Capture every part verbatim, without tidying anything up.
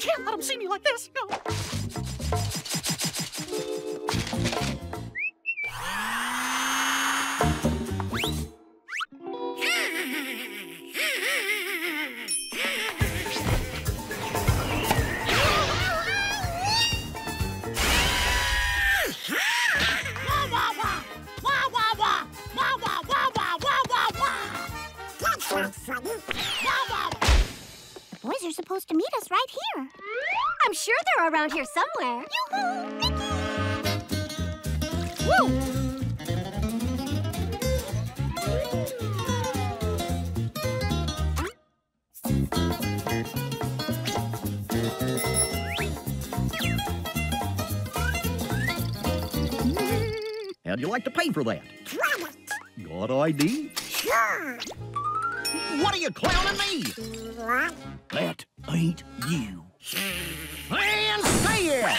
can't let them see me like this. No. The boys are supposed to meet us right here. I'm sure they're around here somewhere. Yoo-hoo! Mickey! Woo! How'd you like to pay for that? Got I D? Sure. What are you clowning me? What? That ain't you. And stay it!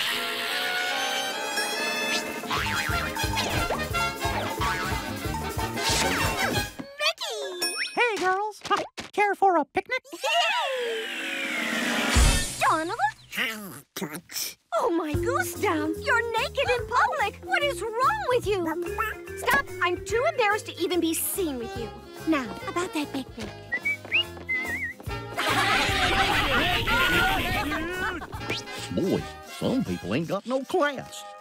Mickey! Hey, girls. Care for a picnic? Donald? Oh, my goose down. You're naked in public. What is wrong with you? Stop. I'm too embarrassed to even be seen with you. Now, about that picnic. Boy, some people ain't got no class.